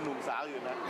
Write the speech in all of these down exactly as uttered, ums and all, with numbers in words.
หนุ่มสาวอยู่นะ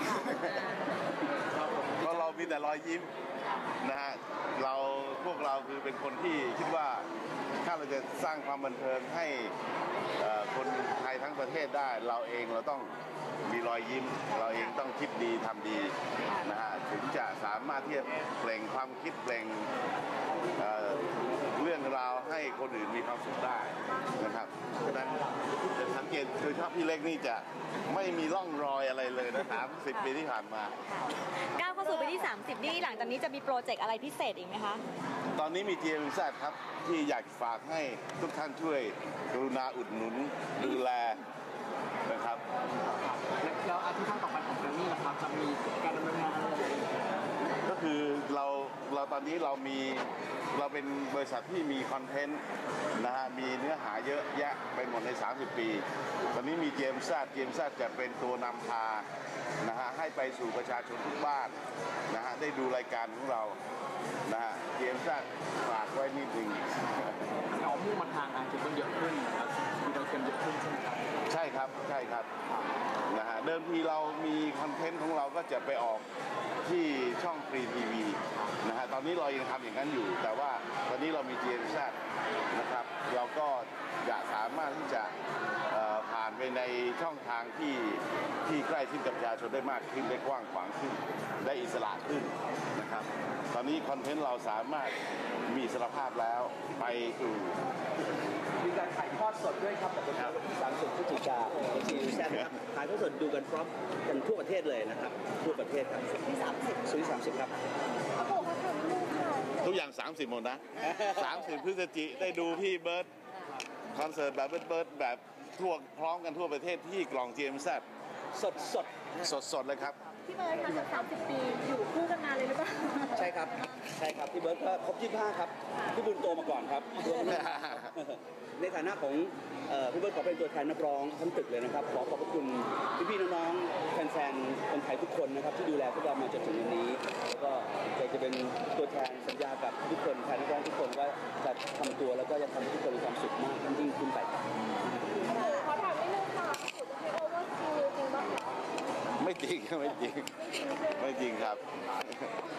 เพราะเรามีแต่รอยยิ้มนะฮะเราพวกเราคือเป็นคนที่คิดว่าถ้าเราจะสร้างความบันเทิงให้คนไทยทั้งประเทศได้เราเองเราต้องมีรอยยิ้มเราเองต้องคิดดีทำดีนะฮะถึงจะสามารถที่จะเปล่งความคิดเปล่ง เ, เรื่องราวให้คนอื่นมีความสุขได้นะครับฉะนั้นจะสังเกตโดยเฉพาะพี่เล็กนี่จะไม่มีร่องรอยอะไรเลยนะสามสิบปีที่ผ่านมาก้าวเข้าสู่ปีที่สามสิบนี่หลังจากนี้จะมีโปรเจกต์อะไรพิเศษอีกไหมคะตอนนี้มี จี เอ็ม แซด ครับที่อยากฝากให้ทุกท่านช่วยกรุณาอุดหนุนดูแลนะครับแล้วอาทิตย์ต่อไปของแกรมมี่นะครับจะมีการดำเนินงานอะไรก็คือเราเราตอนนี้เรามีเราเป็นบริษัทที่มีคอนเทนต์นะฮะมีเนื้อหาเยอะแยะไปหมดในสามสิบปีตอนนี้มี จี เอ็ม แซด จี เอ็ม แซด จะเป็นตัวนำพานะฮะให้ไปสู่ประชาชนทุกบ้านนะฮะได้ดูรายการของเรานะฮะ จี เอ็ม แซด ฝากไว้นิดนึงเอามุ่งมาทางอาชีพเยอะขึ้นครับมีโดยเต็มเยอะขึ้นใช่ไหมครับใช่ครับใช่ครับนะฮะเดิมทีเรามีคอนเทนต์ของเราก็จะไปออกที่ช่องฟรีทีวีนะฮะตอนนี้เรายังทำอย่างนั้นอยู่แต่ว่าตอนนี้เรามี จี เอ็ม แซด นะครับเราก็จะสามารถที่จะผ่านไปในช่องทางที่ที่ใกล้ชิดกับประชาชนได้มากขึ้นได้กว้างขวางขึ้นได้อิสระขึ้นนะครับตอนนี้คอนเทนต์เราสามารถมีอิสรภาพแล้วไปสู่มีการถ่ายทอดสดด้วยครับแต่เป็นวันที่สามสิบพฤศจิกายน จี เอ็ม แซด ครับถ่ายทอดสดดูกันพร้อมกันทั่วประเทศเลยนะครับทั่วประเทศครับที่สามสิบสุดที่สามสิบครับโอ้โหเขาทำลูกค่ะทุกอย่างสามสิบหมดนะสามสิบพฤศจิกายนได้ดูพี่เบิร์ดคอนเสิร์ตแบบเบิร์ดแบบทั่วพร้อมกันทั่วประเทศที่กล่อง จี เอ็ม แซดสดสดสดสดเลยครับพี่เบิร์ดมาจากสามสิบปีอยู่คู่กันมาเลยหรือเปล่าใช่ครับใช่ครับพี่เบิร์ดก็ครบยี่สิบห้าครับพี่บุญโตมาก่อนครับในฐานะของพี่เบิร์ดขอเป็นตัวแทนนักร้องทั้งตึกเลยนะครับขอขอบพระคุณพี่ๆน้องๆแฟนๆคนไทยทุกคนนะครับที่ดูแลพวกเรามาจนถึงวันนี้แล้วก็อยากจะเป็นตัวแทนสัญญากับทุกคนแทนนักร้องทุกคนว่าจะทำตัวแล้วก็จะทำให้ทุกคนมีความสุขมากยิ่งขึ้นไปขอถามนิดนึงค่ะสุดที่โอเวอร์คิวจริงป่ะคะไม่จริงไม่จริงไม่จริงครับ